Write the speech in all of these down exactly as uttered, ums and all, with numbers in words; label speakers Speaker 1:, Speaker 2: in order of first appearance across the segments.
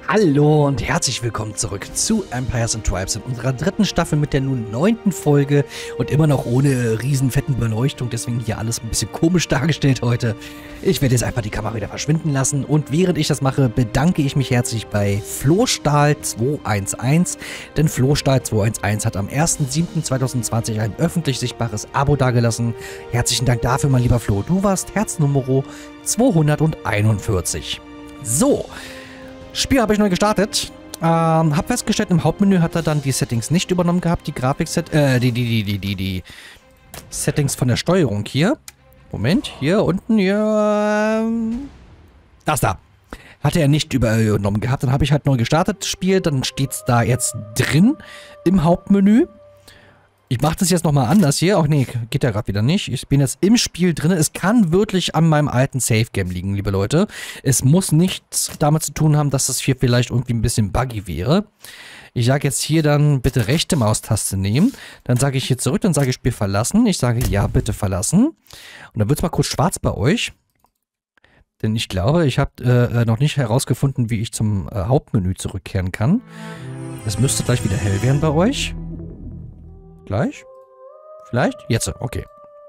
Speaker 1: Hallo und herzlich willkommen zurück zu Empires and Tribes in unserer dritten Staffel mit der nun neunten Folge und immer noch ohne riesen fetten Beleuchtung, deswegen hier alles ein bisschen komisch dargestellt heute. Ich werde jetzt einfach die Kamera wieder verschwinden lassen und während ich das mache, bedanke ich mich herzlich bei Flostahl zwei eins eins, denn Flostahl zwei eins eins hat am ersten siebten zweitausendzwanzig ein öffentlich sichtbares Abo dagelassen. Herzlichen Dank dafür, mein lieber Flo. Du warst Herznummer zweihunderteinundvierzig. So. Spiel habe ich neu gestartet. Ähm, hab festgestellt, im Hauptmenü hat er dann die Settings nicht übernommen gehabt. Die Grafik-Set, äh, die, die, die, die, die, die Settings von der Steuerung hier. Moment, hier unten, hier. Ähm, das da. Hatte er nicht übernommen gehabt. Dann habe ich halt neu gestartet, das Spiel. Dann steht es da jetzt drin im Hauptmenü. Ich mache das jetzt nochmal anders hier. Ach nee, geht ja gerade wieder nicht. Ich bin jetzt im Spiel drin. Es kann wirklich an meinem alten Save-Game liegen, liebe Leute. Es muss nichts damit zu tun haben, dass das hier vielleicht irgendwie ein bisschen buggy wäre. Ich sage jetzt hier dann bitte rechte Maustaste nehmen. Dann sage ich hier zurück, dann sage ich Spiel verlassen. Ich sage ja, bitte verlassen. Und dann wird es mal kurz schwarz bei euch. Denn ich glaube, ich habe äh, noch nicht herausgefunden, wie ich zum äh, Hauptmenü zurückkehren kann. Es müsste gleich wieder hell werden bei euch. Gleich? Vielleicht? Jetzt, okay.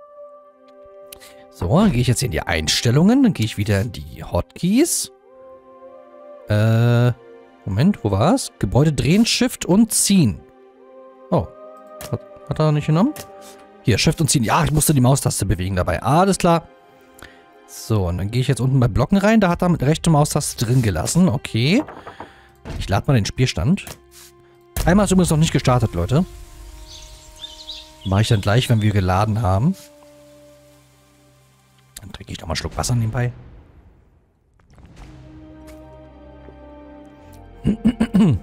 Speaker 1: So, dann gehe ich jetzt in die Einstellungen. Dann gehe ich wieder in die Hotkeys. Äh, Moment, wo war es? Gebäude drehen, Shift und ziehen. Oh, hat, hat er nicht genommen? Hier, Shift und ziehen. Ja, ich musste die Maustaste bewegen dabei. Alles klar. So, und dann gehe ich jetzt unten bei Blocken rein. Da hat er mit rechter Maustaste drin gelassen. Okay. Ich lade mal den Spielstand. Einmal ist übrigens noch nicht gestartet, Leute. Mache ich dann gleich, wenn wir geladen haben. Dann trinke ich noch mal einen Schluck Wasser nebenbei. Bin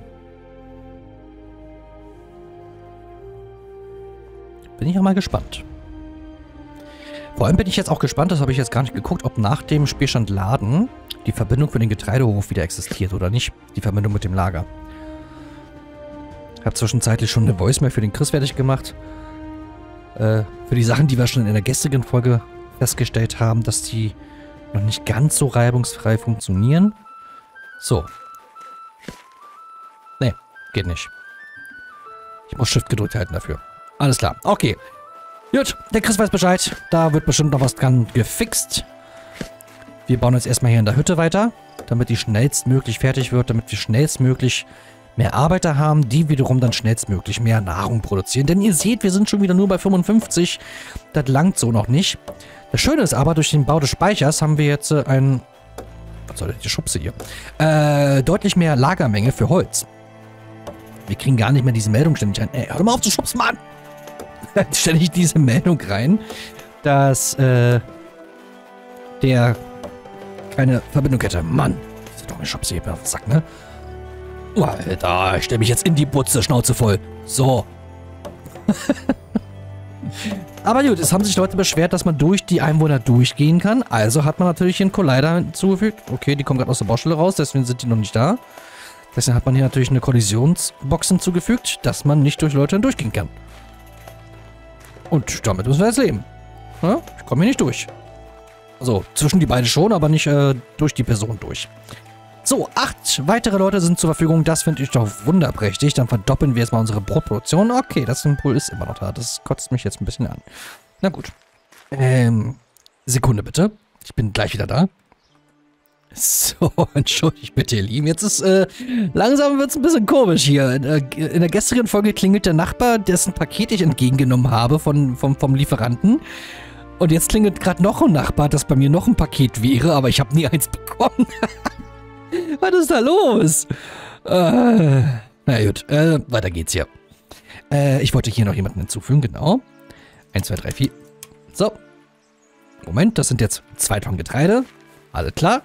Speaker 1: ich auch mal gespannt. Vor allem bin ich jetzt auch gespannt, das habe ich jetzt gar nicht geguckt, ob nach dem Spielstand Laden die Verbindung für den Getreidehof wieder existiert oder nicht. Die Verbindung mit dem Lager. Ich habe zwischenzeitlich schon eine Voicemail für den Chris fertig gemacht. Für die Sachen, die wir schon in der gestrigen Folge festgestellt haben, dass die noch nicht ganz so reibungsfrei funktionieren. So. Nee, geht nicht. Ich muss Shift gedrückt halten dafür. Alles klar, okay. Gut, der Chris weiß Bescheid. Da wird bestimmt noch was dran gefixt. Wir bauen jetzt erstmal hier in der Hütte weiter, damit die schnellstmöglich fertig wird, damit wir schnellstmöglich mehr Arbeiter haben, die wiederum dann schnellstmöglich mehr Nahrung produzieren. Denn ihr seht, wir sind schon wieder nur bei fünfundfünfzig. Das langt so noch nicht. Das Schöne ist aber, durch den Bau des Speichers haben wir jetzt äh, ein... Was soll denn die Schubse hier? Äh, deutlich mehr Lagermenge für Holz. Wir kriegen gar nicht mehr diese Meldung ständig rein. Ey, hör mal auf zu schubsen, Mann! Ständig diese Meldung rein, dass, äh, der keine Verbindung hätte. Mann! Das ist doch eine Schubse hier auf den Sack, ne? Alter, ich stelle mich jetzt in die Butze, Schnauze voll. So. Aber gut, es haben sich Leute beschwert, dass man durch die Einwohner durchgehen kann. Also hat man natürlich hier einen Collider hinzugefügt. Okay, die kommen gerade aus der Baustelle raus, deswegen sind die noch nicht da. Deswegen hat man hier natürlich eine Kollisionsbox hinzugefügt, dass man nicht durch Leute hindurchgehen kann. Und damit müssen wir jetzt leben. Ja, ich komme hier nicht durch. Also, zwischen die beiden schon, aber nicht äh, durch die Person durch. So, acht weitere Leute sind zur Verfügung. Das finde ich doch wunderprächtig. Dann verdoppeln wir jetzt mal unsere Brotproduktion. Okay, das Symbol ist immer noch da. Das kotzt mich jetzt ein bisschen an. Na gut. Ähm, Sekunde bitte. Ich bin gleich wieder da. So, entschuldigt bitte, ihr Lieben. Jetzt ist, äh, langsam wird es ein bisschen komisch hier. In, äh, in der gestrigen Folge klingelt der Nachbar, dessen Paket ich entgegengenommen habe von, vom, vom Lieferanten. Und jetzt klingelt gerade noch ein Nachbar, dass bei mir noch ein Paket wäre, aber ich habe nie eins bekommen. Was ist da los? Äh, na gut, äh, weiter geht's hier. Äh, ich wollte hier noch jemanden hinzufügen, genau. eins, zwei, drei, vier. So. Moment, das sind jetzt zwei Tonnen Getreide. Alles klar.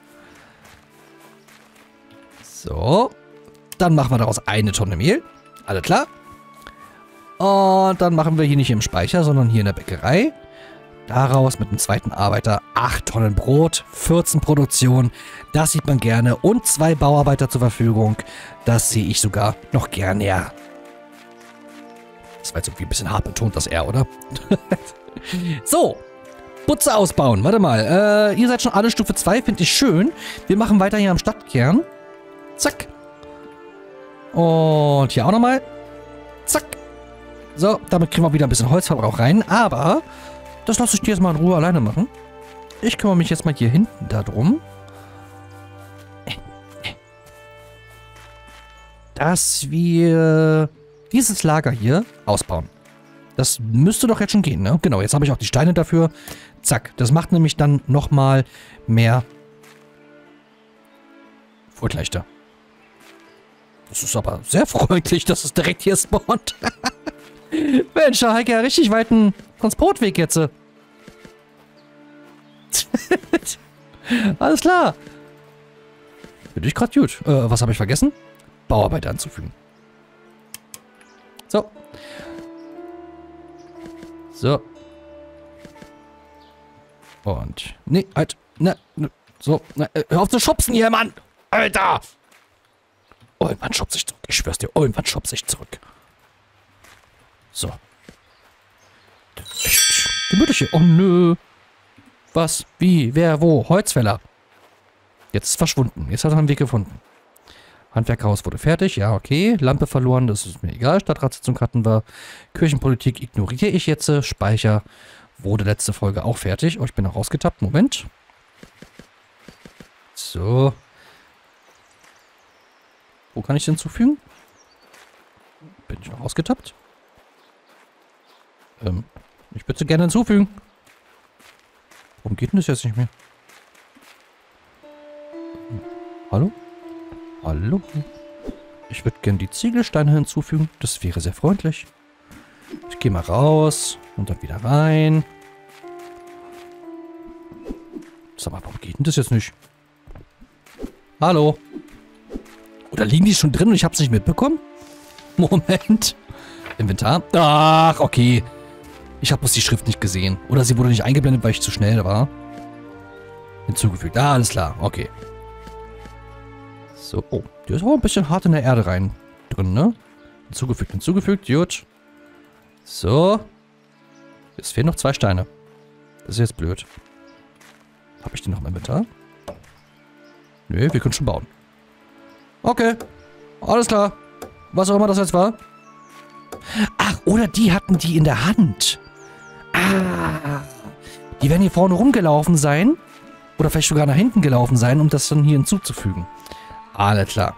Speaker 1: So. Dann machen wir daraus eine Tonne Mehl. Alles klar. Und dann machen wir hier nicht im Speicher, sondern hier in der Bäckerei. Daraus mit dem zweiten Arbeiter acht Tonnen Brot, vierzehn Produktion, das sieht man gerne und zwei Bauarbeiter zur Verfügung, das sehe ich sogar noch gerne, ja. Das war jetzt irgendwie ein bisschen hart betont, das R, oder? So, Butze ausbauen, warte mal, äh, ihr seid schon alle Stufe zwei, finde ich schön. Wir machen weiter hier am Stadtkern. Zack. Und hier auch nochmal. Zack. So, damit kriegen wir wieder ein bisschen Holzverbrauch rein. Aber das lasse ich dir jetzt mal in Ruhe alleine machen. Ich kümmere mich jetzt mal hier hinten darum, dass wir dieses Lager hier ausbauen. Das müsste doch jetzt schon gehen, ne? Genau, jetzt habe ich auch die Steine dafür. Zack, das macht nämlich dann nochmal mehr Furtleichter. Das ist aber sehr freundlich, dass es direkt hier spawnt. Mensch, da Heike ja richtig weiten Transportweg jetzt. Alles klar. Finde ich gerade gut. Äh, was habe ich vergessen? Bauarbeit anzufügen. So. So. Und. Nee, halt. Ne, ne, so. Ne, hör auf zu schubsen hier, Mann! Alter! Irgendwann schubst ich zurück. Ich schwör's dir, irgendwann schubst ich zurück. So. Echt gemütlich hier. Oh nö. Was? Wie? Wer? Wo? Holzfäller. Jetzt ist verschwunden. Jetzt hat er einen Weg gefunden. Handwerkerhaus wurde fertig. Ja, okay. Lampe verloren. Das ist mir egal. Stadtratssitzung hatten wir. Kirchenpolitik ignoriere ich jetzt. Speicher wurde letzte Folge auch fertig. Oh, ich bin noch rausgetappt. Moment. So. Wo kann ich hinzufügen? Bin ich noch rausgetappt? Ähm, ich würde gerne hinzufügen. Warum geht denn das jetzt nicht mehr? Hallo? Hallo? Ich würde gerne die Ziegelsteine hinzufügen. Das wäre sehr freundlich. Ich gehe mal raus und dann wieder rein. Sag mal, warum geht denn das jetzt nicht? Hallo? Oder liegen die schon drin und ich habe es nicht mitbekommen? Moment. Inventar. Ach, okay. Ich habe bloß die Schrift nicht gesehen. Oder sie wurde nicht eingeblendet, weil ich zu schnell war. Hinzugefügt. Ah, alles klar. Okay. So. Oh, die ist auch ein bisschen hart in der Erde rein. Drin, ne? Hinzugefügt, hinzugefügt. Gut. So. Es fehlen noch zwei Steine. Das ist jetzt blöd. Habe ich die noch im Inventar? Nö, wir können schon bauen. Okay. Alles klar. Was auch immer das jetzt war. Ach, oder die hatten die in der Hand. Ah. Die werden hier vorne rumgelaufen sein. Oder vielleicht sogar nach hinten gelaufen sein, um das dann hier hinzuzufügen. Alles klar.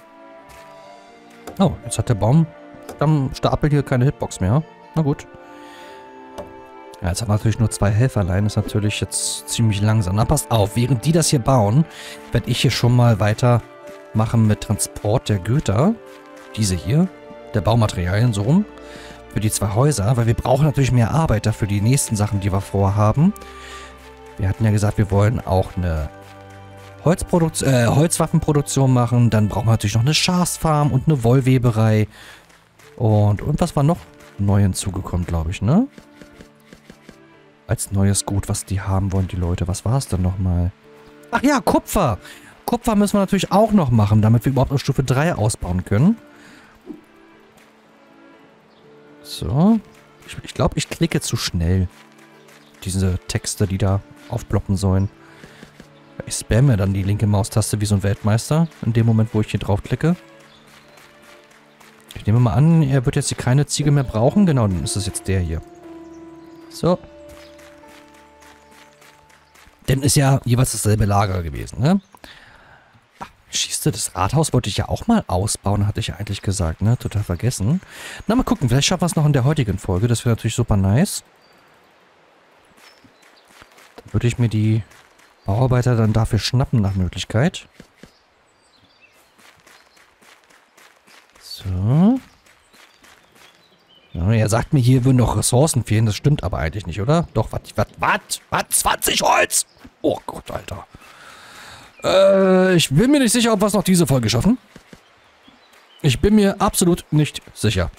Speaker 1: Oh, jetzt hat der Baum am Stapel hier keine Hitbox mehr. Na gut. Ja, jetzt haben wir natürlich nur zwei Helferlein. Ist natürlich jetzt ziemlich langsam. Na, passt auf. Während die das hier bauen, werde ich hier schon mal weitermachen mit Transport der Güter. Diese hier. Der Baumaterialien, so rum. Für die zwei Häuser. Weil wir brauchen natürlich mehr Arbeiter für die nächsten Sachen, die wir vorhaben. Wir hatten ja gesagt, wir wollen auch eine Holzprodukt äh, Holzwaffenproduktion machen. Dann brauchen wir natürlich noch eine Schafsfarm und eine Wollweberei. Und, und was war noch neu hinzugekommen, glaube ich, ne? Als neues Gut, was die haben wollen, die Leute. Was war es denn nochmal? Ach ja, Kupfer. Kupfer müssen wir natürlich auch noch machen, damit wir überhaupt auf Stufe drei ausbauen können. So. Ich, ich glaube, ich klicke zu schnell. Diese Texte, die da aufploppen sollen. Ich spamme dann die linke Maustaste wie so ein Weltmeister. In dem Moment, wo ich hier draufklicke. Ich nehme mal an, er wird jetzt hier keine Ziegel mehr brauchen. Genau, dann ist es jetzt der hier. So. Denn ist ja jeweils dasselbe Lager gewesen, ne? Ach, schießt du, das Rathaus wollte ich ja auch mal ausbauen, hatte ich ja eigentlich gesagt, ne? Total vergessen. Na, mal gucken, vielleicht schaffen wir es noch in der heutigen Folge. Das wäre natürlich super nice. Dann würde ich mir die Bauarbeiter dann dafür schnappen nach Möglichkeit. So. Ja, er sagt mir, hier würden noch Ressourcen fehlen. Das stimmt aber eigentlich nicht, oder? Doch, was, was, was, was, zwanzig Holz? Oh Gott, Alter. Äh, ich bin mir nicht sicher, ob wir es noch diese Folge schaffen. Ich bin mir absolut nicht sicher.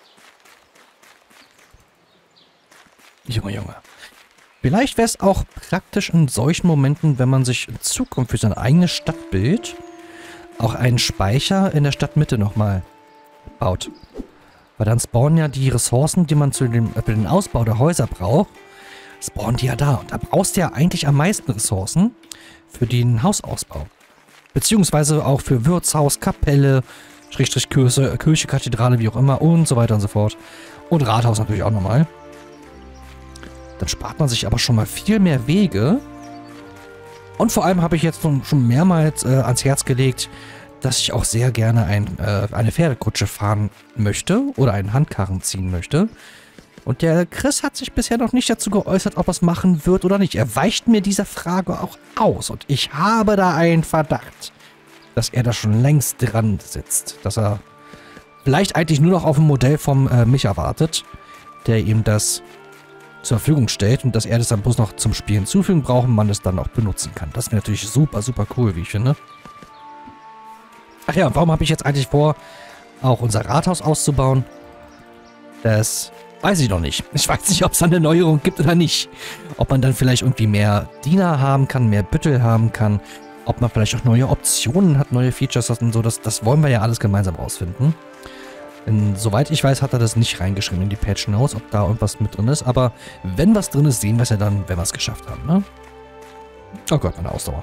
Speaker 1: Junge, Junge. Vielleicht wäre es auch praktisch in solchen Momenten, wenn man sich in Zukunft für sein eigenes Stadtbild auch einen Speicher in der Stadtmitte nochmal baut. Weil dann spawnen ja die Ressourcen, die man zu dem, für den Ausbau der Häuser braucht, spawnen die ja da. Und da brauchst du ja eigentlich am meisten Ressourcen für den Hausausbau. Beziehungsweise auch für Wirtshaus, Kapelle, Schrägstrich Kirche, Kirche, Kathedrale, wie auch immer und so weiter und so fort. Und Rathaus natürlich auch nochmal. Dann spart man sich aber schon mal viel mehr Wege. Und vor allem habe ich jetzt schon mehrmals äh, ans Herz gelegt, dass ich auch sehr gerne ein, äh, eine Pferdekutsche fahren möchte oder einen Handkarren ziehen möchte. Und der Chris hat sich bisher noch nicht dazu geäußert, ob er es machen wird oder nicht. Er weicht mir dieser Frage auch aus. Und ich habe da einen Verdacht, dass er da schon längst dran sitzt. Dass er vielleicht eigentlich nur noch auf ein Modell vom äh, Micha wartet, der ihm das zur Verfügung stellt und dass er das dann bloß noch zum Spiel hinzufügen braucht und man es dann auch benutzen kann. Das wäre natürlich super, super cool, wie ich finde. Ach ja, warum habe ich jetzt eigentlich vor, auch unser Rathaus auszubauen? Das weiß ich noch nicht. Ich weiß nicht, ob es eine Neuerung gibt oder nicht. Ob man dann vielleicht irgendwie mehr Diener haben kann, mehr Büttel haben kann. Ob man vielleicht auch neue Optionen hat, neue Features hat und so. Das, das wollen wir ja alles gemeinsam rausfinden. Denn, soweit ich weiß, hat er das nicht reingeschrieben in die Patch Notes, ob da irgendwas mit drin ist. Aber wenn was drin ist, sehen wir es ja dann, wenn wir es geschafft haben, ne? Oh Gott, meine Ausdauer.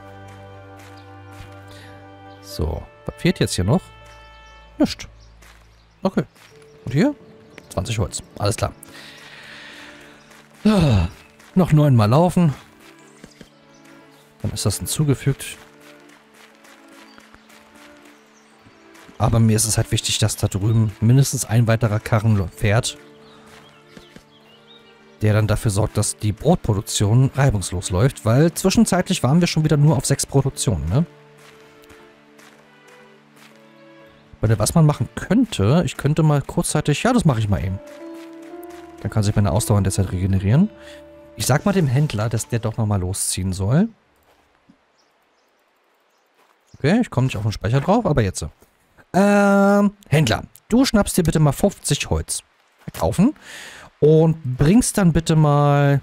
Speaker 1: So, was fehlt jetzt hier noch? Nichts. Okay. Und hier? zwanzig Holz. Alles klar. Ah, noch neunmal laufen. Dann ist das hinzugefügt. Aber mir ist es halt wichtig, dass da drüben mindestens ein weiterer Karren fährt, der dann dafür sorgt, dass die Brotproduktion reibungslos läuft, weil zwischenzeitlich waren wir schon wieder nur auf sechs Produktionen, ne? Weil was man machen könnte, ich könnte mal kurzzeitig, ja, das mache ich mal eben. Dann kann sich meine Ausdauer in der Zeit regenerieren. Ich sag mal dem Händler, dass der doch nochmal losziehen soll. Okay, ich komme nicht auf den Speicher drauf, aber jetzt. Ähm, Händler, du schnappst dir bitte mal fünfzig Holz. Kaufen. Und bringst dann bitte mal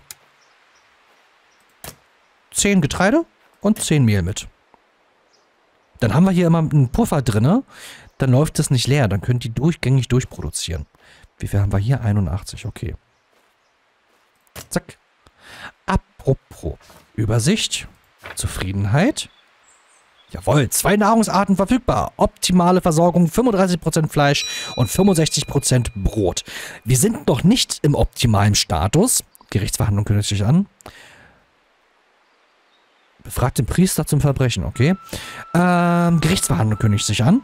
Speaker 1: zehn Getreide und zehn Mehl mit. Dann haben wir hier immer einen Puffer drinne. Dann läuft das nicht leer. Dann können die durchgängig durchproduzieren. Wie viel haben wir hier? einundachtzig, okay. Zack. Apropos Übersicht. Zufriedenheit. Jawohl, zwei Nahrungsarten verfügbar. Optimale Versorgung, fünfunddreißig Prozent Fleisch und fünfundsechzig Prozent Brot. Wir sind noch nicht im optimalen Status. Gerichtsverhandlung kündigt sich an. Befragt den Priester zum Verbrechen, okay. Ähm, Gerichtsverhandlung kündigt sich an.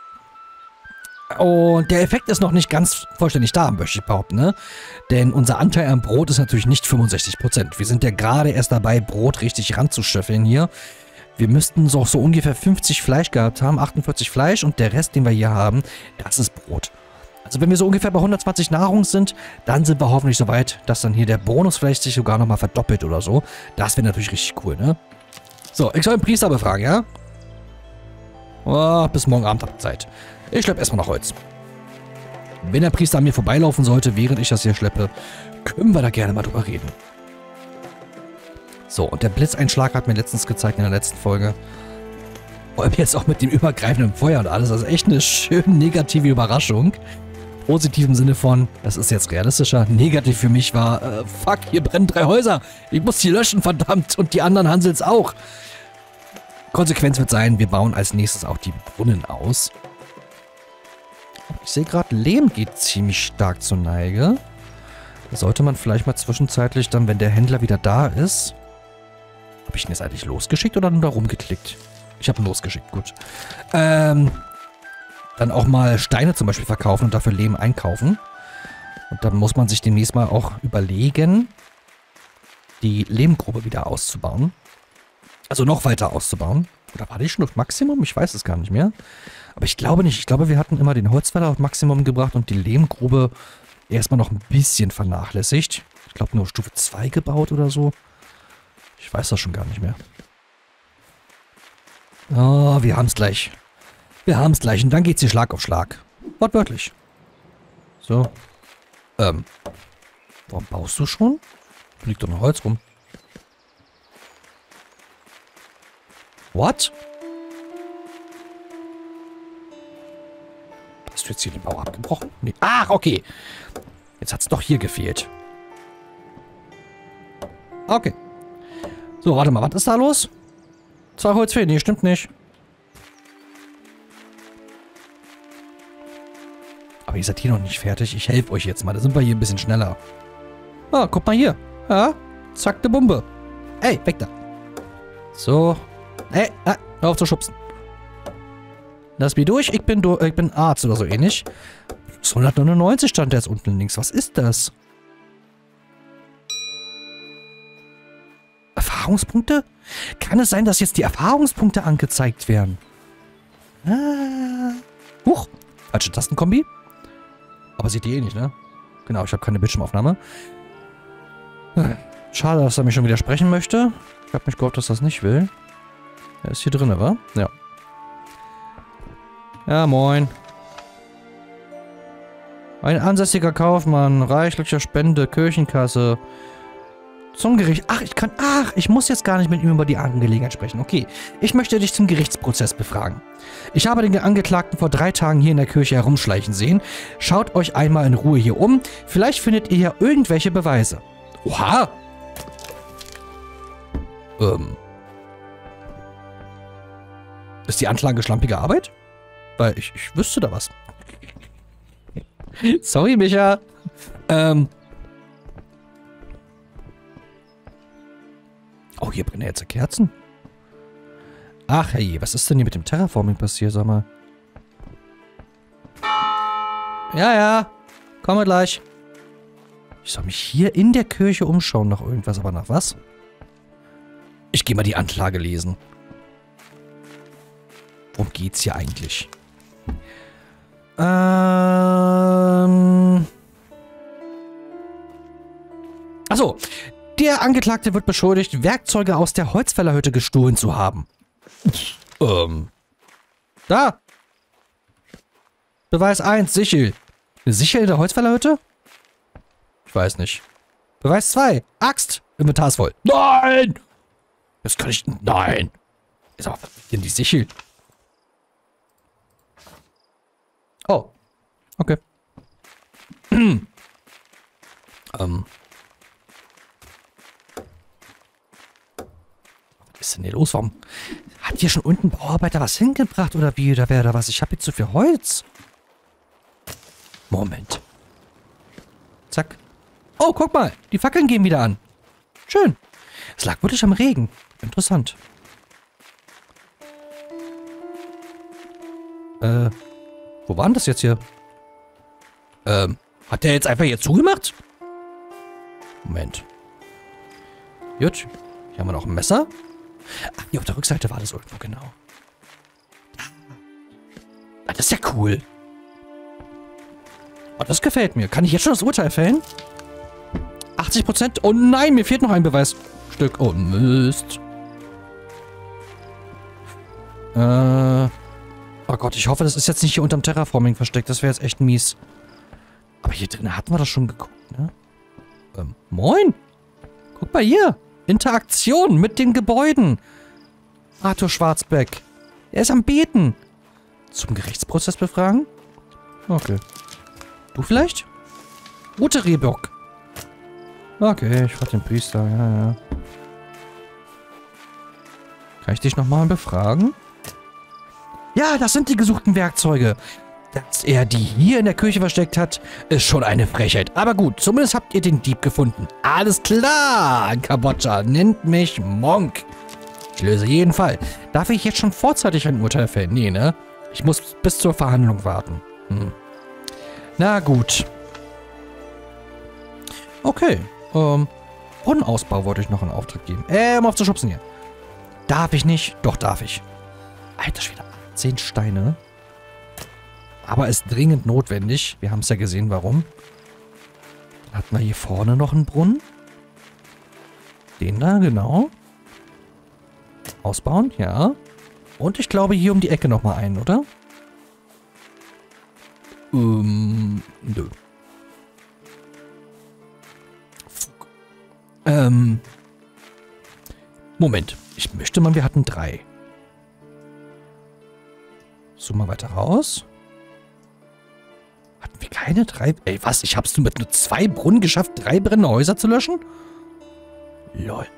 Speaker 1: Und der Effekt ist noch nicht ganz vollständig da, möchte ich behaupten, ne? Denn unser Anteil am Brot ist natürlich nicht fünfundsechzig Prozent. Wir sind ja gerade erst dabei, Brot richtig ranzuschöffeln hier. Wir müssten so, so ungefähr fünfzig Fleisch gehabt haben, achtundvierzig Fleisch und der Rest, den wir hier haben, das ist Brot. Also wenn wir so ungefähr bei hundertzwanzig Nahrung sind, dann sind wir hoffentlich so weit, dass dann hier der Bonus vielleicht sich sogar nochmal verdoppelt oder so. Das wäre natürlich richtig cool, ne? So, ich soll den Priester befragen, ja? Oh, bis morgen Abend habt ihr Zeit. Ich schleppe erstmal noch Holz. Wenn der Priester an mir vorbeilaufen sollte, während ich das hier schleppe, können wir da gerne mal drüber reden. So, und der Blitzeinschlag hat mir letztens gezeigt in der letzten Folge. Vor allem jetzt auch mit dem übergreifenden Feuer und alles. Das ist echt eine schön negative Überraschung. Positiv im Sinne von, das ist jetzt realistischer. Negativ für mich war, äh, fuck, hier brennen drei Häuser. Ich muss die löschen, verdammt. Und die anderen Hansels auch. Konsequenz wird sein, wir bauen als nächstes auch die Brunnen aus. Ich sehe gerade, Lehm geht ziemlich stark zur Neige. Da sollte man vielleicht mal zwischenzeitlich dann, wenn der Händler wieder da ist... Habe ich ihn jetzt eigentlich losgeschickt oder nur da rumgeklickt? Ich habe ihn losgeschickt, gut. Ähm, dann auch mal Steine zum Beispiel verkaufen und dafür Lehm einkaufen. Und dann muss man sich demnächst mal auch überlegen, die Lehmgrube wieder auszubauen. Also noch weiter auszubauen. Oder war die schon auf Maximum? Ich weiß es gar nicht mehr. Aber ich glaube nicht. Ich glaube, wir hatten immer den Holzfäller auf Maximum gebracht und die Lehmgrube erstmal noch ein bisschen vernachlässigt. Ich glaube nur Stufe zwei gebaut oder so. Ich weiß das schon gar nicht mehr. Oh, wir haben es gleich. Wir haben es gleich. Und dann geht's hier Schlag auf Schlag. Wortwörtlich. So. Ähm. Warum baust du schon? Da liegt doch noch Holz rum. What? Hast du jetzt hier den Bau abgebrochen? Nee. Ach, okay. Jetzt hat es doch hier gefehlt. Okay. So, warte mal, was ist da los? Zwei Holz fehlen. Nee, stimmt nicht. Aber ihr seid hier noch nicht fertig. Ich helfe euch jetzt mal. Da sind wir hier ein bisschen schneller. Ah, guck mal hier. Ja, zack, ne Bombe. Ey, weg da. So. Ey, ah, hör auf zu schubsen. Lass mich durch. Ich bin, du ich bin Arzt oder so ähnlich. hundertneunundneunzig stand der jetzt unten links. Was ist das? Erfahrungspunkte? Kann es sein, dass jetzt die Erfahrungspunkte angezeigt werden? Ah. Huch. Falsche Tastenkombi. Aber seht ihr eh nicht, ne? Genau, ich habe keine Bildschirmaufnahme. Schade, dass er mich schon widersprechen möchte. Ich habe mich gehofft, dass das nicht will. Er ist hier drin, wa? Ja. Ja, moin. Ein ansässiger Kaufmann, reichlicher Spende, Kirchenkasse. Zum Gericht. Ach, ich kann... Ach, ich muss jetzt gar nicht mit ihm über die Angelegenheit sprechen. Okay, ich möchte dich zum Gerichtsprozess befragen. Ich habe den Angeklagten vor drei Tagen hier in der Kirche herumschleichen sehen. Schaut euch einmal in Ruhe hier um. Vielleicht findet ihr ja irgendwelche Beweise. Oha! Ähm... Ist die Anklage schlampige Arbeit? Weil ich, ich wüsste da was. Sorry, Micha. Ähm... Oh, hier brennen jetzt Kerzen. Ach, hey, was ist denn hier mit dem Terraforming passiert, sag mal? Ja, ja. Kommen wir gleich. Ich soll mich hier in der Kirche umschauen nach irgendwas, aber nach was? Ich gehe mal die Anklage lesen. Worum geht's hier eigentlich? Ähm... Achso. Der Angeklagte wird beschuldigt, Werkzeuge aus der Holzfällerhütte gestohlen zu haben. Ähm. Da. Beweis eins, Sichel. Eine Sichel in der Holzfällerhütte? Ich weiß nicht. Beweis zwei, Axt. Inventar ist voll. Nein! Das kann ich... Nein! Ist aber denn die Sichel? Oh. Okay. ähm... Was ist denn hier los? Warum hat hier schon unten ein Bauarbeiter was hingebracht oder wie? Oder wer da was? Ich habe hier zu viel Holz. Moment. Zack. Oh, guck mal. Die Fackeln gehen wieder an. Schön. Es lag wirklich am Regen. Interessant. Äh, wo war denn das jetzt hier? Ähm, hat der jetzt einfach hier zugemacht? Moment. Gut. Hier haben wir noch ein Messer. Ach, hier auf der Rückseite war das irgendwo, genau. Ah, das ist ja cool. Oh, das gefällt mir. Kann ich jetzt schon das Urteil fällen? achtzig Prozent? Oh nein, mir fehlt noch ein Beweisstück. Oh, Mist. Äh. Oh Gott, ich hoffe, das ist jetzt nicht hier unterm Terraforming versteckt. Das wäre jetzt echt mies. Aber hier drin hatten wir das schon geguckt, ne? Ähm, moin. Guck mal hier. Interaktion mit den Gebäuden. Arthur Schwarzbeck. Er ist am Beten. Zum Gerichtsprozess befragen? Okay. Du vielleicht? Ute Rehbock. Okay, ich frage den Priester. Ja, ja. Kann ich dich nochmal befragen? Ja, das sind die gesuchten Werkzeuge. Dass er die hier in der Kirche versteckt hat, ist schon eine Frechheit. Aber gut, zumindest habt ihr den Dieb gefunden. Alles klar, Kambodscha, nennt mich Monk. Ich löse jeden Fall. Darf ich jetzt schon vorzeitig ein Urteil fällen? Nee, ne? Ich muss bis zur Verhandlung warten. Hm. Na gut. Okay, ähm, Brunnenausbau wollte ich noch in Auftrag geben. Ähm, auf zu schubsen hier. Darf ich nicht? Doch, darf ich. Alter Schwede, zehn Steine. Aber ist dringend notwendig. Wir haben es ja gesehen, warum. Dann hatten wir hier vorne noch einen Brunnen. Den da, genau. Ausbauen, ja. Und ich glaube hier um die Ecke nochmal einen, oder? Ähm, nö. Ähm. Moment. Ich möchte mal, wir hatten drei. Zoom mal weiter raus. Hatten wir keine drei... Ey, was? Ich hab's nur mit nur zwei Brunnen geschafft, drei brennende Häuser zu löschen? Lol.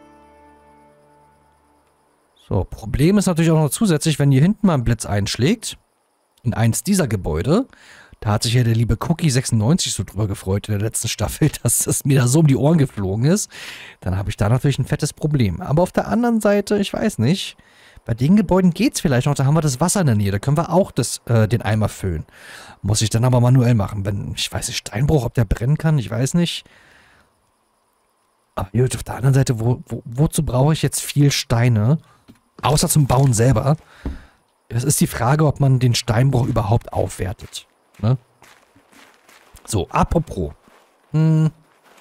Speaker 1: So, Problem ist natürlich auch noch zusätzlich, wenn hier hinten mal ein Blitz einschlägt, in eins dieser Gebäude, Da hat sich ja der liebe Cookie sechsundneunzig so drüber gefreut in der letzten Staffel, dass das mir da so um die Ohren geflogen ist. Dann habe ich da natürlich ein fettes Problem. Aber auf der anderen Seite, ich weiß nicht, bei den Gebäuden geht's vielleicht noch, da haben wir das Wasser in der Nähe, da können wir auch das, äh, den Eimer füllen. Muss ich dann aber manuell machen. Wenn, ich weiß nicht, Steinbruch, ob der brennen kann, ich weiß nicht. Aber gut, auf der anderen Seite, wo, wo, wozu brauche ich jetzt viel Steine? Außer zum Bauen selber. Es ist die Frage, ob man den Steinbruch überhaupt aufwertet. Ne? So, apropos. Hm.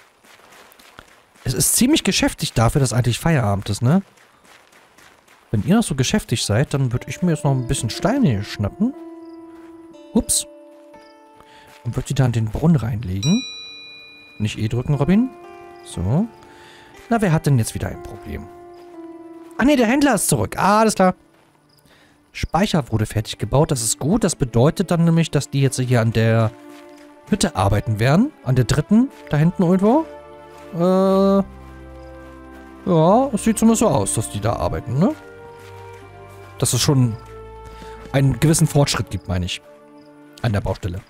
Speaker 1: Es ist ziemlich geschäftig dafür, dass eigentlich Feierabend ist, ne? Wenn ihr noch so geschäftig seid, dann würde ich mir jetzt noch ein bisschen Steine hier schnappen. Ups. Und würde die da in den Brunnen reinlegen. Nicht E drücken, Robin. So. Na, wer hat denn jetzt wieder ein Problem? Ach ne, der Händler ist zurück. Ah, alles klar. Speicher wurde fertig gebaut. Das ist gut. Das bedeutet dann nämlich, dass die jetzt hier an der Hütte arbeiten werden. An der dritten. Da hinten irgendwo. Äh. Ja, es sieht zumindest so aus, dass die da arbeiten, ne? Dass es schon einen gewissen Fortschritt gibt, meine ich. An der Baustelle.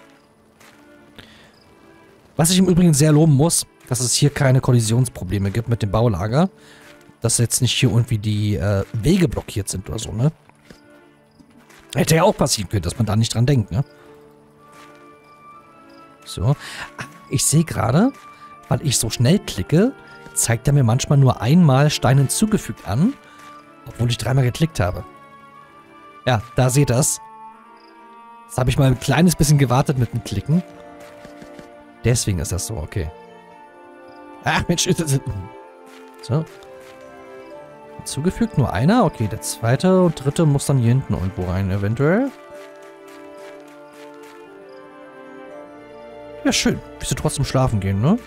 Speaker 1: Was ich im Übrigen sehr loben muss, dass es hier keine Kollisionsprobleme gibt mit dem Baulager. Dass jetzt nicht hier irgendwie die äh, Wege blockiert sind oder so, ne? Hätte ja auch passieren können, dass man da nicht dran denkt, ne? So. Ich sehe gerade, weil ich so schnell klicke, zeigt er mir manchmal nur einmal Stein hinzugefügt an, obwohl ich dreimal geklickt habe. Ja, da seht ihr das. Jetzt habe ich mal ein kleines bisschen gewartet mit dem Klicken. Deswegen ist das so, okay. Ach, Mensch. So. Hinzugefügt, nur einer. Okay, der zweite und dritte muss dann hier hinten irgendwo rein, eventuell. Ja, schön. Willst du trotzdem schlafen gehen, ne?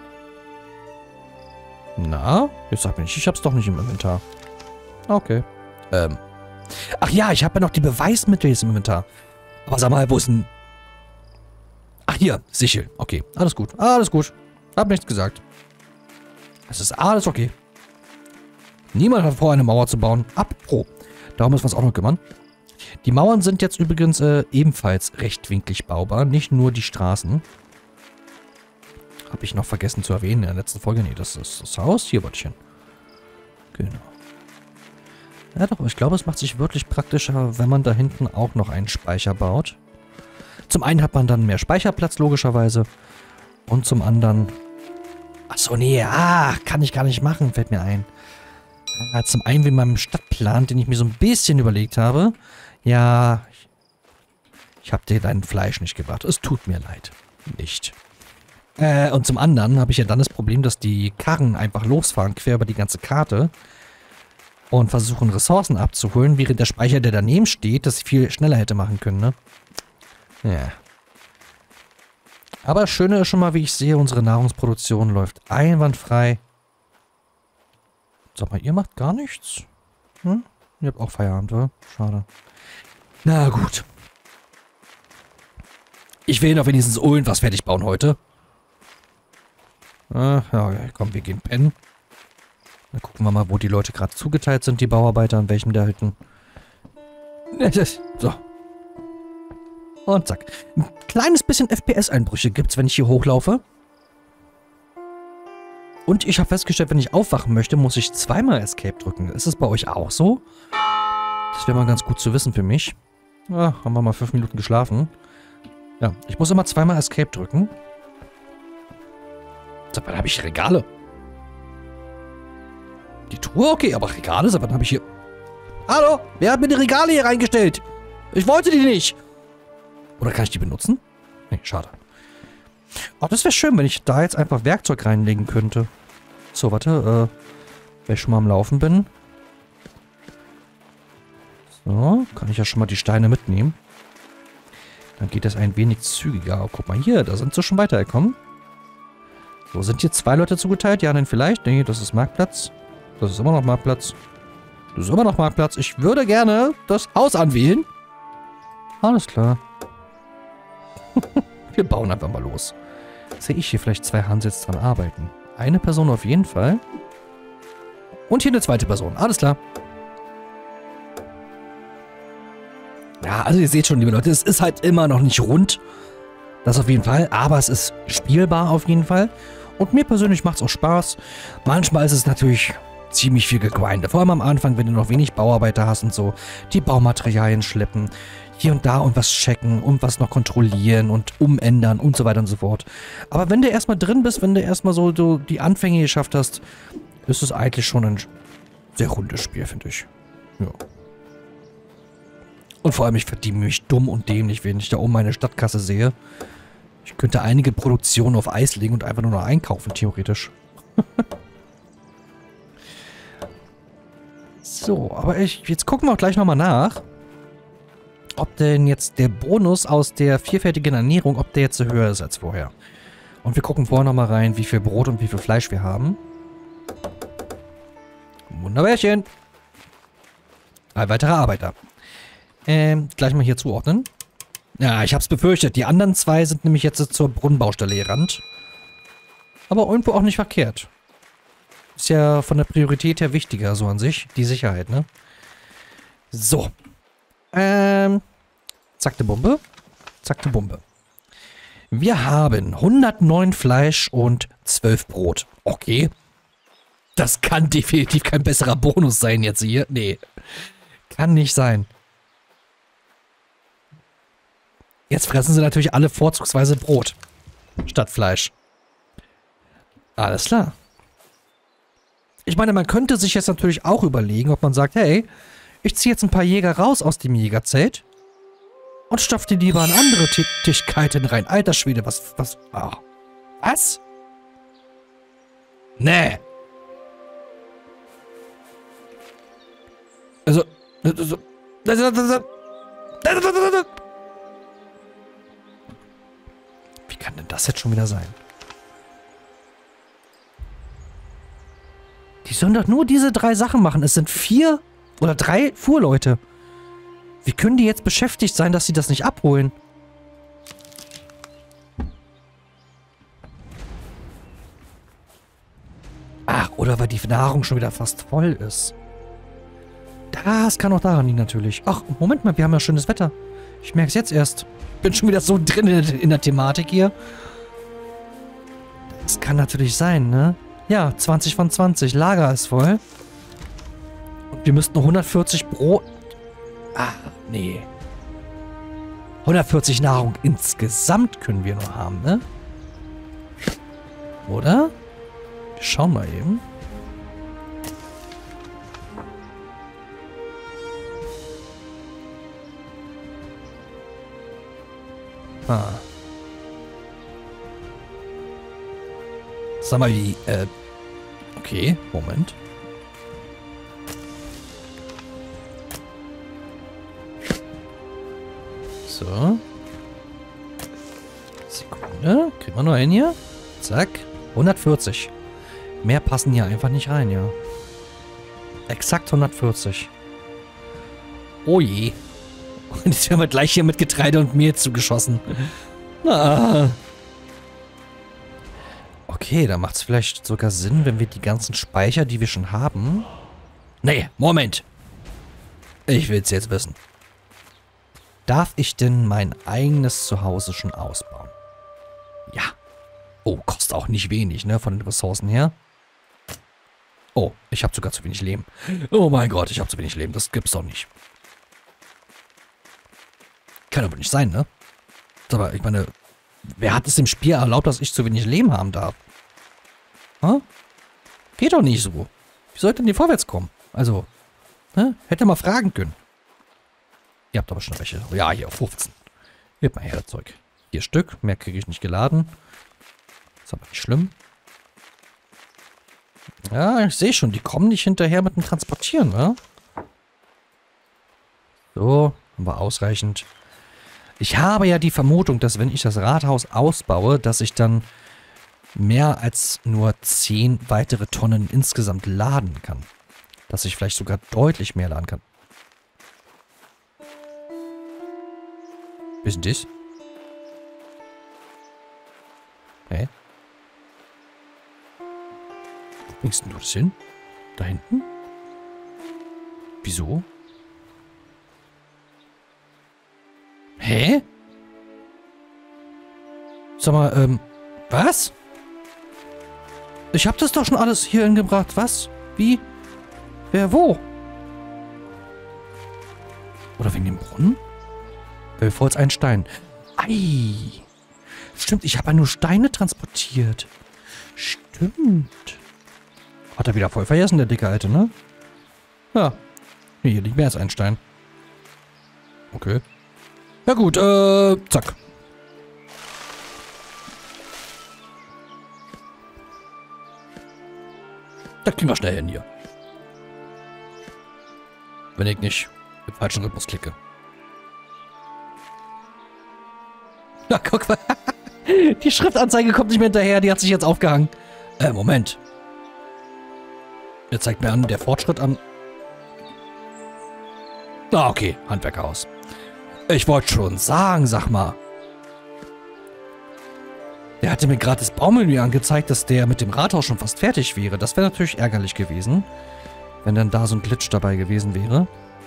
Speaker 1: Na? Jetzt sag mir nicht, ich hab's doch nicht im Inventar. Okay. Ähm. Ach ja, ich habe ja noch die Beweismittel jetzt im Inventar. Aber sag mal, wo ist denn... Ach, hier. Sichel. Okay. Alles gut. Alles gut. Hab nichts gesagt. Es ist alles okay. Niemand hat vor, eine Mauer zu bauen. Apropos. Darum müssen wir uns auch noch kümmern. Die Mauern sind jetzt übrigens äh, ebenfalls rechtwinklig baubar. Nicht nur die Straßen. Habe ich noch vergessen zu erwähnen in der letzten Folge. Nee, das ist das Haus. Hier wollte ich hin. Genau. Ja doch, ich glaube, es macht sich wirklich praktischer, wenn man da hinten auch noch einen Speicher baut. Zum einen hat man dann mehr Speicherplatz, logischerweise. Und zum anderen... Achso, nee, ah, kann ich gar nicht machen, fällt mir ein. Ja, zum einen wegen meinem Stadtplan, den ich mir so ein bisschen überlegt habe. Ja, ich, ich habe dir dein Fleisch nicht gebracht. Es tut mir leid. Nicht. Äh, und zum anderen habe ich ja dann das Problem, dass die Karren einfach losfahren, quer über die ganze Karte. Und versuchen, Ressourcen abzuholen, während der Speicher, der daneben steht, das viel schneller hätte machen können, ne? Ja. Aber das Schöne ist schon mal, wie ich sehe, unsere Nahrungsproduktion läuft einwandfrei. Sag mal, ihr macht gar nichts? Hm? Ihr habt auch Feierabend, oder? Schade. Na gut. Ich will noch wenigstens irgendwas fertig bauen heute. Ah, ja, komm, wir gehen pennen. Dann gucken wir mal, wo die Leute gerade zugeteilt sind, die Bauarbeiter, an welchem der Hütten. So. Und zack. Ein kleines bisschen F P S-Einbrüche gibt's, wenn ich hier hochlaufe. Und ich habe festgestellt, wenn ich aufwachen möchte, muss ich zweimal Escape drücken. Ist es bei euch auch so? Das wäre mal ganz gut zu wissen für mich. Ja, haben wir mal fünf Minuten geschlafen. Ja, ich muss immer zweimal Escape drücken. Sag mal, habe ich Regale? Die Truhe? Okay, aber Regale? Sag mal, habe ich hier... Hallo? Wer hat mir die Regale hier reingestellt? Ich wollte die nicht. Oder kann ich die benutzen? Nee, schade. Oh, das wäre schön, wenn ich da jetzt einfach Werkzeug reinlegen könnte. So, warte, äh, wenn ich schon mal am Laufen bin. So, kann ich ja schon mal die Steine mitnehmen. Dann geht das ein wenig zügiger. Oh, guck mal hier, da sind sie schon weitergekommen. So, sind hier zwei Leute zugeteilt? Ja, denn vielleicht? Nee, das ist Marktplatz. Das ist immer noch Marktplatz. Das ist immer noch Marktplatz. Ich würde gerne das Haus anwählen. Alles klar. Wir bauen einfach mal los. Sehe ich hier vielleicht zwei Hands jetzt dran arbeiten. Eine Person auf jeden Fall. Und hier eine zweite Person. Alles klar. Ja, also ihr seht schon, liebe Leute, es ist halt immer noch nicht rund. Das auf jeden Fall. Aber es ist spielbar auf jeden Fall. Und mir persönlich macht es auch Spaß. Manchmal ist es natürlich ziemlich viel Gegrindet. Vor allem am Anfang, wenn du noch wenig Bauarbeiter hast und so. Die Baumaterialien schleppen. Hier und da und was checken und was noch kontrollieren und umändern und so weiter und so fort. Aber wenn du erstmal drin bist, wenn du erstmal so, so die Anfänge geschafft hast, ist es eigentlich schon ein sehr rundes Spiel, finde ich. Ja. Und vor allem, ich verdiene mich dumm und dämlich, wenn ich da oben meine Stadtkasse sehe. Ich könnte einige Produktionen auf Eis legen und einfach nur noch einkaufen, theoretisch. So, aber ich, jetzt gucken wir auch gleich nochmal nach, ob denn jetzt der Bonus aus der vielfältigen Ernährung, ob der jetzt höher ist als vorher. Und wir gucken vorher nochmal rein, wie viel Brot und wie viel Fleisch wir haben. Wunderbärchen. Ein weiterer Arbeiter. Ähm, gleich mal hier zuordnen. Ja, ich hab's befürchtet. Die anderen zwei sind nämlich jetzt zur Brunnenbaustelle gerannt. Aber irgendwo auch nicht verkehrt. Ist ja von der Priorität her wichtiger, so an sich. Die Sicherheit, ne? So. Ähm. Zack, die Bombe. Zack, die Bombe. Wir haben hundertneun Fleisch und zwölf Brot. Okay. Das kann definitiv kein besserer Bonus sein jetzt hier. Nee. Kann nicht sein. Jetzt fressen sie natürlich alle vorzugsweise Brot. Statt Fleisch. Alles klar. Ich meine, man könnte sich jetzt natürlich auch überlegen, ob man sagt, hey, ich ziehe jetzt ein paar Jäger raus aus dem Jägerzelt und stopfe die lieber in andere Tätigkeiten rein. Alter Schwede, was, was, oh. Was? Nee. Also, wie kann denn das jetzt schon wieder sein? Die sollen doch nur diese drei Sachen machen. Es sind vier oder drei Fuhrleute. Wie können die jetzt beschäftigt sein, dass sie das nicht abholen? Ach, oder weil die Nahrung schon wieder fast voll ist. Das kann auch daran liegen natürlich. Ach, Moment mal, wir haben ja schönes Wetter. Ich merke es jetzt erst. Bin schon wieder so drin in der Thematik hier. Das kann natürlich sein, ne? Ja, zwanzig von zwanzig. Lager ist voll. Und wir müssten hundertvierzig Brot... Ah, nee. hundertvierzig Nahrung insgesamt können wir nur haben, ne? Oder? Wir schauen mal eben. Ah. Sag mal, wie, äh... Okay, Moment. So. Sekunde. Kriegen wir nur einen hier? Zack. hundertvierzig. Mehr passen hier einfach nicht rein, ja. Exakt hundertvierzig. Oh je. Und jetzt werden wir gleich hier mit Getreide und Mehl zugeschossen. Ah. Okay, da macht es vielleicht sogar Sinn, wenn wir die ganzen Speicher, die wir schon haben... Nee, Moment. Ich will es jetzt wissen. Darf ich denn mein eigenes Zuhause schon ausbauen? Ja. Oh, kostet auch nicht wenig, ne, von den Ressourcen her. Oh, ich habe sogar zu wenig Lehm. Oh mein Gott, ich habe zu wenig Lehm. Das gibt's doch nicht. Kann aber nicht sein, ne? Aber ich meine, wer hat es dem Spiel erlaubt, dass ich zu wenig Lehm haben darf? Hm? Geht doch nicht so. Wie soll ich denn hier vorwärts kommen? Also, ne? Hätte mal fragen können. Ihr habt aber schon welche. Ja, hier, fünfzehn. Gib mal her, das Zeug. Vier Stück. Mehr kriege ich nicht geladen. Ist aber nicht schlimm. Ja, ich sehe schon, die kommen nicht hinterher mit dem Transportieren, ne? So, haben wir ausreichend. Ich habe ja die Vermutung, dass wenn ich das Rathaus ausbaue, dass ich dann mehr als nur zehn weitere Tonnen insgesamt laden kann. Dass ich vielleicht sogar deutlich mehr laden kann. Wie ist denn das? Hä? Wo bringst denn du das hin? Da hinten? Wieso? Hä? Sag mal, ähm, was? Ich hab das doch schon alles hier hingebracht. Was? Wie? Wer, wo? Oder wegen dem Brunnen? Bevor jetzt ein Stein. Ei. Stimmt, ich habe ja nur Steine transportiert. Stimmt. Hat er wieder voll vergessen, der dicke Alte, ne? Ja. Nee, hier liegt mehr als ein Stein. Okay. Ja gut, äh, zack. Das kriegen wir schnell hin hier. Wenn ich nicht im falschen Rhythmus klicke. Na, guck mal. Die Schriftanzeige kommt nicht mehr hinterher, die hat sich jetzt aufgehangen. Äh, Moment. Er zeigt mir an, der Fortschritt an... Ah, okay, Handwerkerhaus. Ich wollte schon sagen, sag mal. Der hatte mir gerade das Baumenü angezeigt, dass der mit dem Rathaus schon fast fertig wäre. Das wäre natürlich ärgerlich gewesen, wenn dann da so ein Glitch dabei gewesen wäre.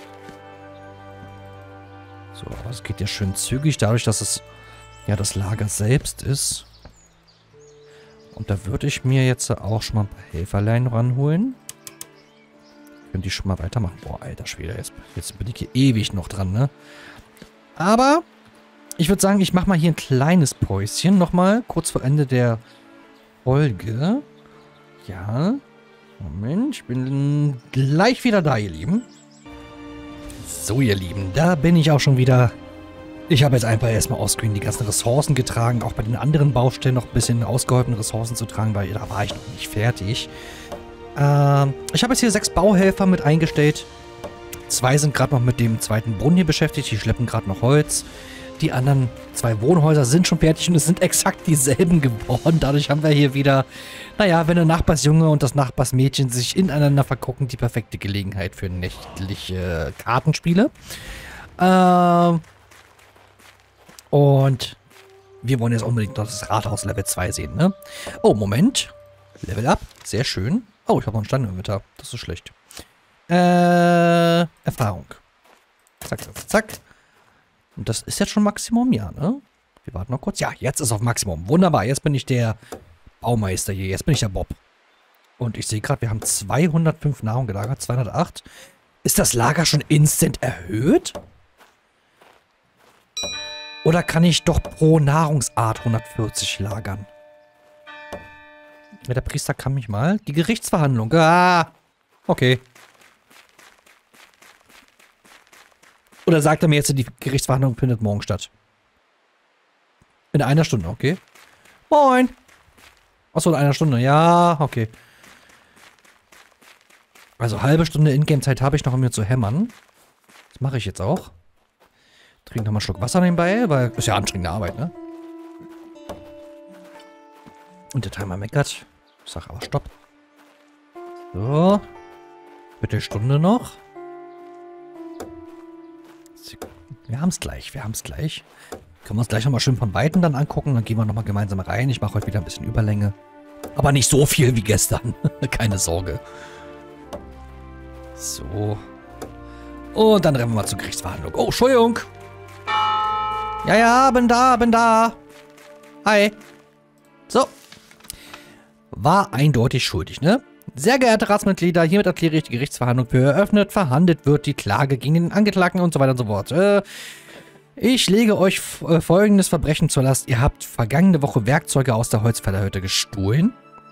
Speaker 1: So, aber es geht ja schön zügig, dadurch, dass es ja das Lager selbst ist. Und da würde ich mir jetzt auch schon mal ein paar Helferlein ranholen. Können die schon mal weitermachen. Boah, alter Schwede, jetzt, jetzt bin ich hier ewig noch dran, ne? Aber ich würde sagen, ich mache mal hier ein kleines Päuschen nochmal, kurz vor Ende der Folge. Ja, Moment, ich bin gleich wieder da, ihr Lieben. So, ihr Lieben, da bin ich auch schon wieder. Ich habe jetzt einfach erstmal offscreen die ganzen Ressourcen getragen, auch bei den anderen Baustellen noch ein bisschen ausgeholfen, Ressourcen zu tragen, weil da war ich noch nicht fertig. Ähm, ich habe jetzt hier sechs Bauhelfer mit eingestellt. Zwei sind gerade noch mit dem zweiten Brunnen hier beschäftigt, die schleppen gerade noch Holz. Die anderen zwei Wohnhäuser sind schon fertig und es sind exakt dieselben geworden. Dadurch haben wir hier wieder, naja, wenn der Nachbarsjunge und das Nachbarsmädchen sich ineinander vergucken, die perfekte Gelegenheit für nächtliche Kartenspiele. Ähm, und wir wollen jetzt unbedingt noch das Rathaus Level zwei sehen, ne? Oh, Moment. Level up. Sehr schön. Oh, ich habe noch einen Stein im Inventar. Das ist schlecht. Äh, Erfahrung. Zack, zack, zack. Und das ist jetzt schon Maximum, ja, ne? Wir warten noch kurz. Ja, jetzt ist auf Maximum. Wunderbar, jetzt bin ich der Baumeister hier. Jetzt bin ich der Bob. Und ich sehe gerade, wir haben zweihundertfünf Nahrung gelagert, zweihundertacht. Ist das Lager schon instant erhöht? Oder kann ich doch pro Nahrungsart hundertvierzig lagern? Ja, der Priester kann mich mal. Die Gerichtsverhandlung. Ah, okay. Oder sagt er mir jetzt, die Gerichtsverhandlung findet morgen statt? In einer Stunde, okay. Moin. Achso, in einer Stunde. Ja, okay. Also halbe Stunde Ingame-Zeit habe ich noch, um mir zu hämmern. Das mache ich jetzt auch. Trinke nochmal einen Schluck Wasser nebenbei, weil ist ja anstrengende Arbeit, ne? Und der Timer meckert. Ich sag aber Stopp. So. Viertelstunde noch. Wir haben es gleich, wir haben es gleich. Können wir uns gleich nochmal schön von Weitem dann angucken. Dann gehen wir nochmal gemeinsam rein. Ich mache heute wieder ein bisschen Überlänge. Aber nicht so viel wie gestern. Keine Sorge. So. Und dann rennen wir mal zur Gerichtsverhandlung. Oh, Entschuldigung. Ja, ja, bin da, bin da. Hi. So. War eindeutig schuldig, ne? Sehr geehrte Ratsmitglieder, hiermit erkläre ich die Gerichtsverhandlung für eröffnet. Verhandelt wird die Klage gegen den Angeklagten und so weiter und so fort. Äh, ich lege euch äh, folgendes Verbrechen zur Last. Ihr habt vergangene Woche Werkzeuge aus der Holzfällerhütte gestohlen.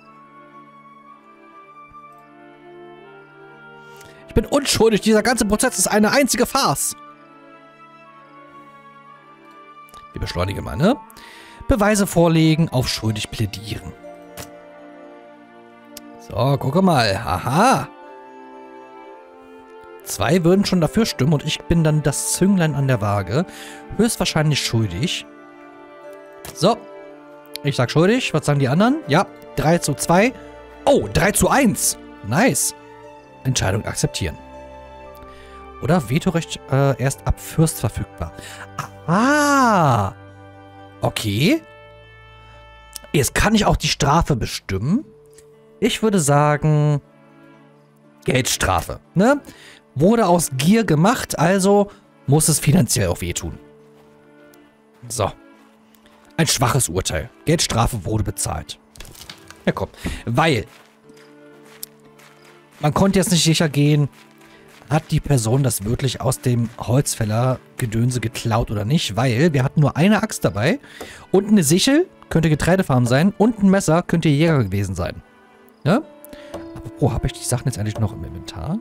Speaker 1: Ich bin unschuldig. Dieser ganze Prozess ist eine einzige Farce. Wir beschleunigen mal, ne? Beweise vorlegen, auf schuldig plädieren. So, gucke mal. Aha. Zwei würden schon dafür stimmen und ich bin dann das Zünglein an der Waage. Höchstwahrscheinlich schuldig. So. Ich sag schuldig. Was sagen die anderen? Ja. drei zu zwei. Oh, drei zu eins. Nice. Entscheidung akzeptieren. Oder Vetorecht äh, erst ab Fürst verfügbar. Ah. Okay. Jetzt kann ich auch die Strafe bestimmen. Ich würde sagen, Geldstrafe, ne? Wurde aus Gier gemacht, also muss es finanziell auch wehtun. So. Ein schwaches Urteil. Geldstrafe wurde bezahlt. Ja, komm. Weil man konnte jetzt nicht sicher gehen, hat die Person das wirklich aus dem Holzfäller-Gedönse geklaut oder nicht, weil wir hatten nur eine Axt dabei und eine Sichel, könnte Getreidefarm sein, und ein Messer könnte Jäger gewesen sein. Ja? Apropos, habe ich die Sachen jetzt eigentlich noch im Inventar?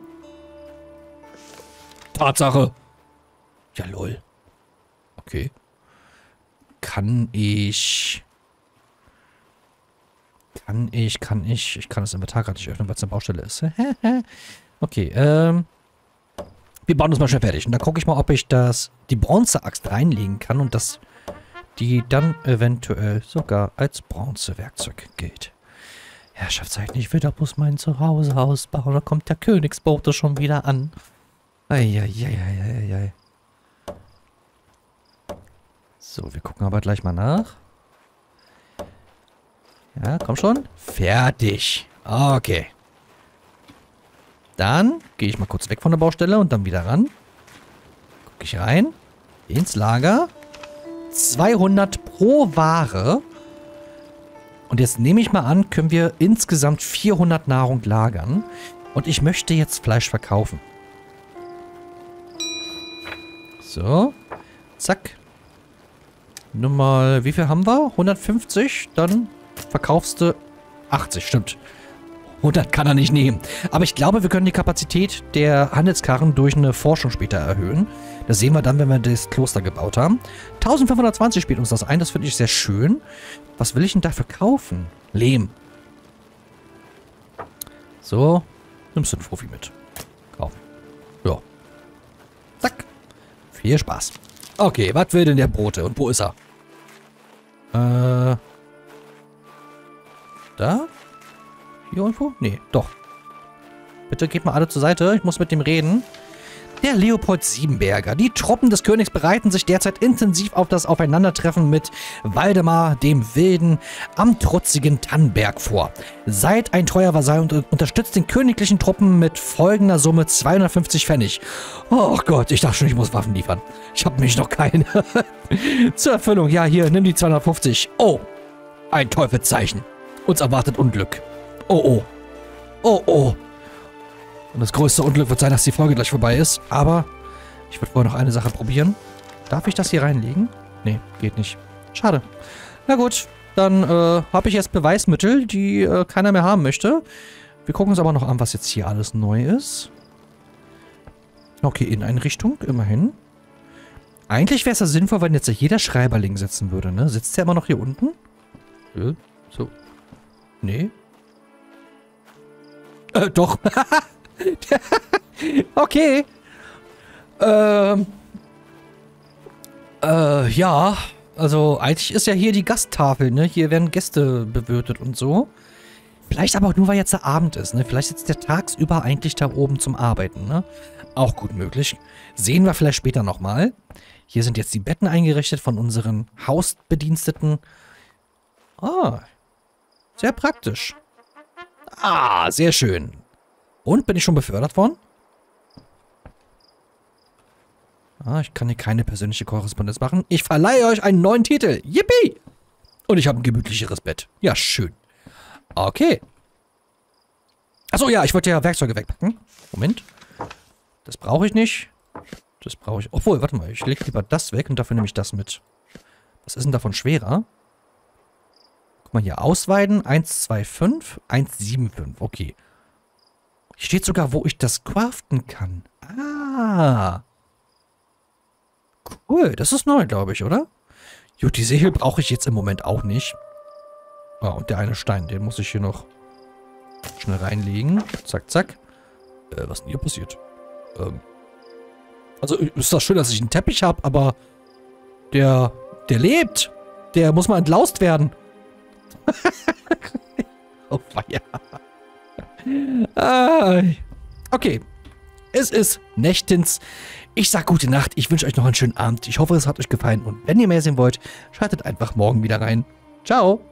Speaker 1: Tatsache! Ja, lol. Okay. Kann ich... Kann ich, kann ich... Ich kann das Inventar gerade nicht öffnen, weil es eine Baustelle ist. Okay, ähm... wir bauen das mal schnell fertig. Und dann gucke ich mal, ob ich das die Bronzeaxt reinlegen kann und das die dann eventuell sogar als Bronzewerkzeug gilt. Herrschaftszeit, ich will da bloß mein Zuhause ausbauen. Da kommt der Königsbote schon wieder an. Eieieiei. So, wir gucken aber gleich mal nach. Ja, komm schon. Fertig. Okay. Dann gehe ich mal kurz weg von der Baustelle und dann wieder ran. Gucke ich rein. Ins Lager. zweihundert pro Ware. Und jetzt nehme ich mal an, können wir insgesamt vierhundert Nahrung lagern. Und ich möchte jetzt Fleisch verkaufen. So. Zack. Nun mal, wie viel haben wir? hundertfünfzig. Dann verkaufst du achtzig, stimmt. hundert kann er nicht nehmen. Aber ich glaube, wir können die Kapazität der Handelskarren durch eine Forschung später erhöhen. Das sehen wir dann, wenn wir das Kloster gebaut haben. eintausendfünfhundertzwanzig spielt uns das ein. Das finde ich sehr schön. Was will ich denn dafür kaufen? Lehm. So. Nimmst du einen Profi mit. Kaufen. Ja. Zack. Viel Spaß. Okay, was will denn der Brote? Und wo ist er? Äh. Da? Hier irgendwo? Nee, doch. Bitte geht mal alle zur Seite. Ich muss mit dem reden. Der Leopold Siebenberger. Die Truppen des Königs bereiten sich derzeit intensiv auf das Aufeinandertreffen mit Waldemar dem Wilden am trutzigen Tannberg vor. Seid ein treuer Vasall und unterstützt den königlichen Truppen mit folgender Summe zweihundertfünfzig Pfennig. Oh Gott, ich dachte schon, ich muss Waffen liefern. Ich habe mich noch keine. Zur Erfüllung. Ja, hier, nimm die zweihundertfünfzig. Oh, ein Teufelszeichen. Uns erwartet Unglück. Oh, oh. Oh, oh. Und das größte Unglück wird sein, dass die Folge gleich vorbei ist. Aber ich würde vorher noch eine Sache probieren. Darf ich das hier reinlegen? Nee, geht nicht. Schade. Na gut, dann äh, habe ich jetzt Beweismittel, die äh, keiner mehr haben möchte. Wir gucken uns aber noch an, was jetzt hier alles neu ist. Okay, Inneneinrichtung, immerhin. Eigentlich wäre es ja sinnvoll, wenn jetzt jeder Schreiberling sitzen würde, ne? Sitzt der immer noch hier unten? Ja, so. Nee. Äh, doch. Okay. Ähm. Äh, ja. Also, eigentlich ist ja hier die Gasttafel, ne? Hier werden Gäste bewirtet und so. Vielleicht aber auch nur, weil jetzt der Abend ist, ne? Vielleicht sitzt der tagsüber eigentlich da oben zum Arbeiten, ne? Auch gut möglich. Sehen wir vielleicht später nochmal. Hier sind jetzt die Betten eingerichtet von unseren Hausbediensteten. Ah. Sehr praktisch. Ah, sehr schön. Und, bin ich schon befördert worden? Ah, ich kann hier keine persönliche Korrespondenz machen. Ich verleihe euch einen neuen Titel. Yippie! Und ich habe ein gemütlicheres Bett. Ja, schön. Okay. Achso, ja, ich wollte ja Werkzeuge wegpacken. Moment. Das brauche ich nicht. Das brauche ich... Obwohl, warte mal. Ich lege lieber das weg und dafür nehme ich das mit. Was ist denn davon schwerer? Guck mal hier. Ausweiden. eins, zwei, fünf. eins, sieben, fünf. Okay. Hier steht sogar, wo ich das craften kann. Ah. Cool. Das ist neu, glaube ich, oder? Gut, die Segel brauche ich jetzt im Moment auch nicht. Ah, und der eine Stein, den muss ich hier noch schnell reinlegen. Zack, zack. Äh, was ist denn hier passiert? Ähm. Also, ist das schön, dass ich einen Teppich habe, aber der, der lebt. Der muss mal entlaust werden. Oh, feier. Ah, okay. Es ist nächtens. Ich sag gute Nacht. Ich wünsche euch noch einen schönen Abend. Ich hoffe, es hat euch gefallen. Und wenn ihr mehr sehen wollt, schaltet einfach morgen wieder rein. Ciao.